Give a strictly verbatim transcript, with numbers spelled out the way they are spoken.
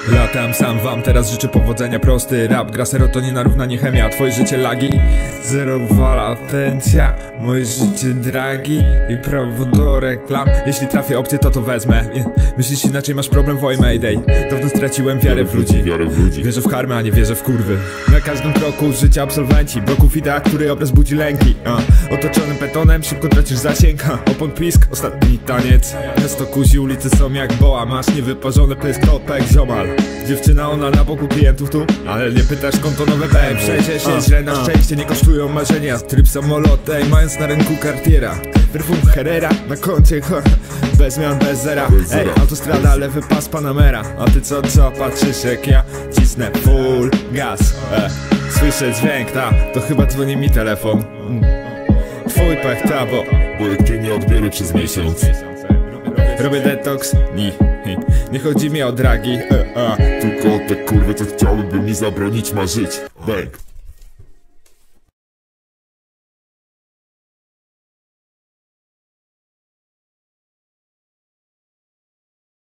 Latam sam wam, teraz życzę powodzenia. Prosty rap, gra serotonina równa nie chemia. Twoje życie lagi, zerowa latencja. Moje życie dragi i prawo do reklam. Jeśli trafię opcję, to to wezmę. Myślisz inaczej, masz problem, woj mayday. Dawno straciłem wiarę w ludzi. Wierzę w karmę, a nie wierzę w kurwy. Na każdym kroku życia absolwenci. Bloków idea, który obraz budzi lęki. a, Otoczony betonem, szybko tracisz zasięg. a, Opon pisk, ostatni taniec. Miasto kuzi, ulicy są jak boa. Masz niewyparzony pysk, to pek ziomal. Dziewczyna, ona na boku klientów tu, ale nie pytasz skąd to nowe B M. Przecież się źle, na szczęście nie kosztują marzenia. Tryb samolotem, mając na rynku Cartiera. Perfum Herrera na koncie, ha, bez zmian, bez zera. Ej, autostrada, lewy pas Panamera. A ty co, co, patrzysz jak ja cisnę full gas. e, Słyszę dźwięk, ta, to chyba dzwoni mi telefon. mm. Twój pech, ta, bo Bo jak cię nie odbiorę przez miesiąc. robię detoks, ni, hi. Nie chodzi mi o dragi, e, a. Tylko te kurwy, co chciałyby mi zabronić marzyć. Bang.